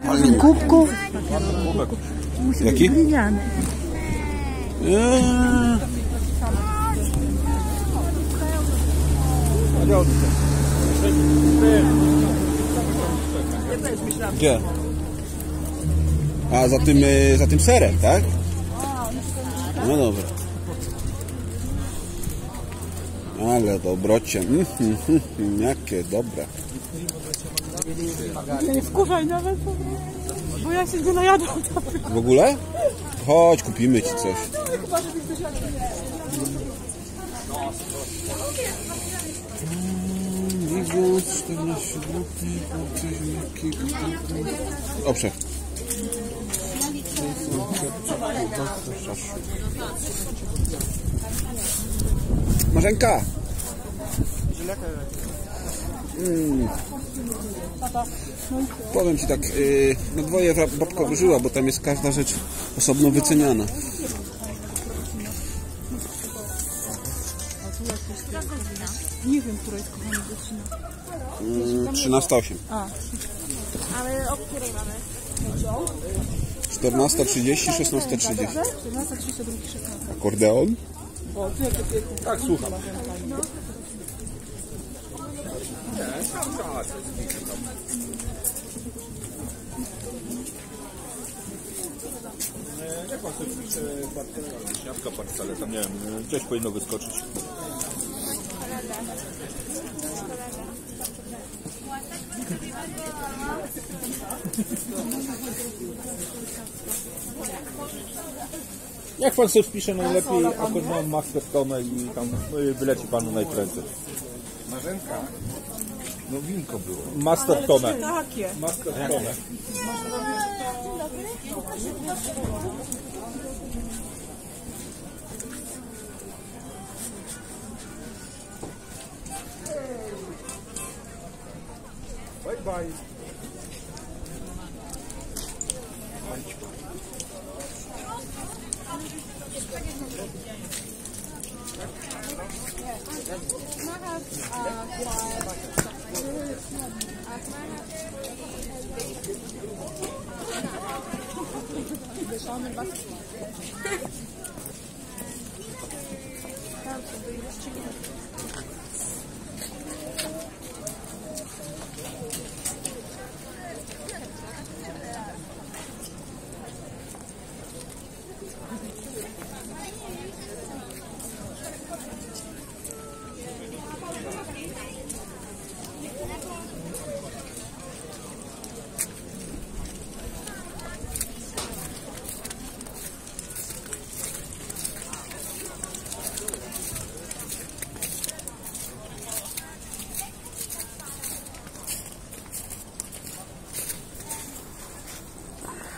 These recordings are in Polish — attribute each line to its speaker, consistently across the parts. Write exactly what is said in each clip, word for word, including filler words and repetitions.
Speaker 1: Z kubków.
Speaker 2: Jaki?
Speaker 1: Gliniany.
Speaker 2: Eee. Gdzie? A za tym, za tym serem, tak? No dobra. Ale dobrocie. Mm, mm, mm, jakie dobre.
Speaker 1: Nie wkurzaj nawet, bo ja się nie najadam.
Speaker 2: W ogóle? Chodź, kupimy ci coś. Wigus, czternaście złotych, Dobrze. Marzenka! Mm. Powiem ci tak, yy, na dwoje babka włożyła, bo tam jest każda rzecz osobno wyceniana.
Speaker 1: Nie wiem, która jest kochana godzina.
Speaker 2: Yy, trzynasta osiem.
Speaker 1: A.
Speaker 3: Ale o której mamy?
Speaker 2: czternasta trzydzieści, szesnasta trzydzieści.
Speaker 1: czternasta trzydzieści, drugi szesnasta.
Speaker 2: Akordeon?
Speaker 4: Tak, słucham. Jak pan sobie pisze śniadka, parcele, tam nie wiem, gdzieś powinno wyskoczyć. Jak pan sobie wpisze najlepiej akordeon Mastertone i tam wyleci panu najprędzej.
Speaker 5: Marzenka? No winko było.
Speaker 4: Mastertone.
Speaker 1: Takie.
Speaker 4: Mastertone.
Speaker 5: Bye bye.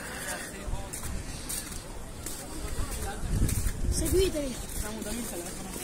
Speaker 3: Seguitemi.